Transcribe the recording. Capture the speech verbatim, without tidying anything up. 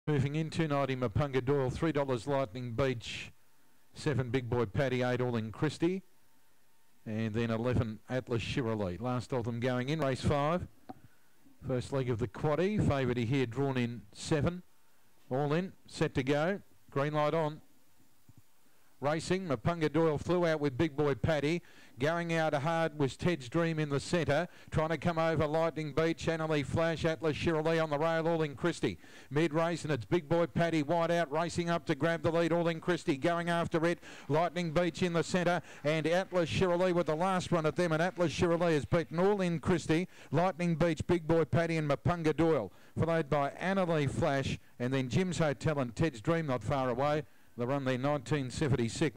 Moving in, two ninety Mapunga Doyle, three dollars Lightning Beach, seven Big Boy Paddy, eight All in Christie, and then eleven Atlas Shirley. Last of them going in, race five. First leg of the quaddie, favoured here, drawn in seven. All in, set to go, green light on. Racing, Mapunga Doyle flew out with Big Boy Paddy. Going out hard was Ted's Dream in the centre. Trying to come over Lightning Beach, Annalie Flash, Atlas Shirley on the rail, All in Christie. Mid-race and it's Big Boy Paddy wide out, racing up to grab the lead, All in Christie. Going after it, Lightning Beach in the centre and Atlas Shirley with the last run at them. And Atlas Shirley has beaten All in Christie, Lightning Beach, Big Boy Paddy and Mapunga Doyle. Followed by Annalie Flash and then Jim's Hotel and Ted's Dream not far away. The run there, nineteen seventy-six.